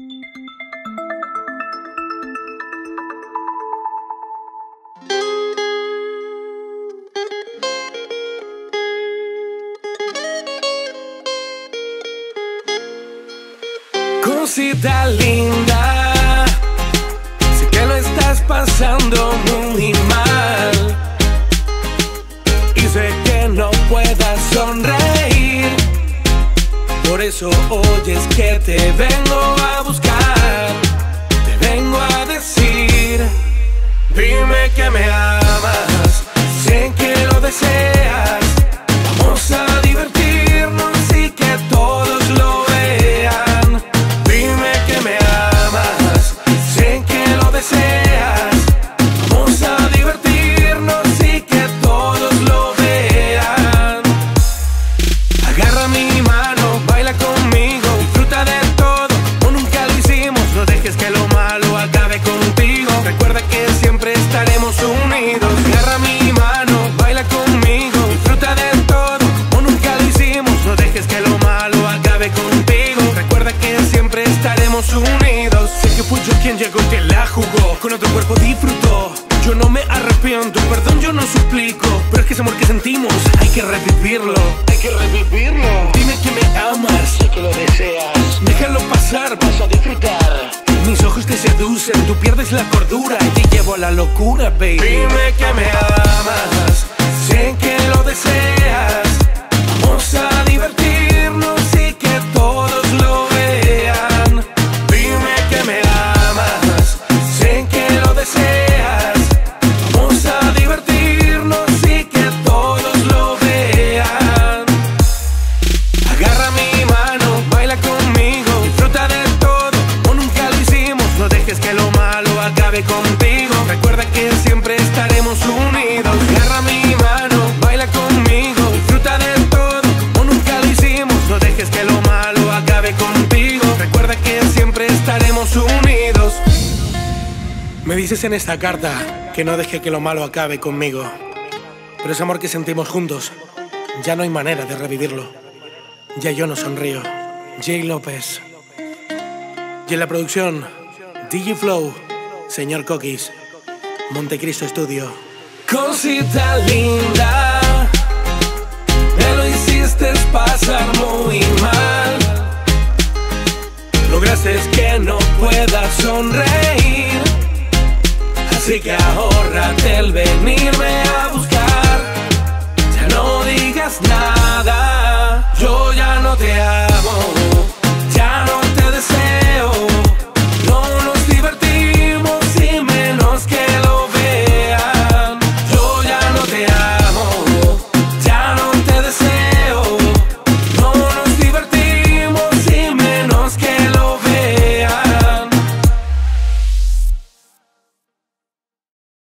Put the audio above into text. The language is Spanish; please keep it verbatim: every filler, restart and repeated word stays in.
Cosita linda, sé que lo estás pasando muy mal y sé que no puedas sonreír. Por eso hoy es que te vengo a buscar, te vengo a decir: dime que me amas, sé que lo deseas. Vamos a divertirnos y que todos lo vean. Dime que me amas, sé que lo deseas. Vamos a divertirnos y que todos lo vean. Agarra mi mano, baila conmigo, disfruta de todo, como nunca lo hicimos. No dejes que lo malo acabe contigo. Recuerda que siempre estaremos unidos. Agarra mi mano, baila conmigo, disfruta de todo, como nunca lo hicimos. No dejes que lo malo acabe contigo. Recuerda que siempre estaremos unidos. Sé que fui yo quien llegó y te la jugó, con otro cuerpo disfrutó. Yo no me arrepiento, perdón yo no suplico, pero es que ese amor que sentimos hay que revivirlo. Hay que revivirlo. Dime que me amas, sé que lo deseas. Déjalo pasar, vas a disfrutar. Mis ojos te seducen, tú pierdes la cordura y te llevo a la locura, baby. Dime que me amas, sé que lo deseas. Vamos a divertirnos y que todos lo vean. Dime que me amas, sé que lo deseas. Vamos a divertirnos y que todos lo vean. Agarra mi mano, baila conmigo, disfruta de todo, como nunca lo hicimos. No dejes que lo malo acabe contigo. Recuerda que siempre estaremos unidos. Agarra mi mano, baila conmigo, disfruta de todo, como nunca lo hicimos. No dejes que lo malo acabe contigo. Recuerda que siempre estaremos unidos. Me dices en esta carta que no deje que lo malo acabe conmigo, pero ese amor que sentimos juntos ya no hay manera de revivirlo. Ya yo no sonrío. Jay López. Y en la producción, Digiflow, Señor Coquis, Montecristo Studio. Cosita linda, me lo hiciste pasar muy mal. Lograste que no pueda sonreír, así que ahórrate el venirme a buscar. Ya no digas nada, yo ya no te amo.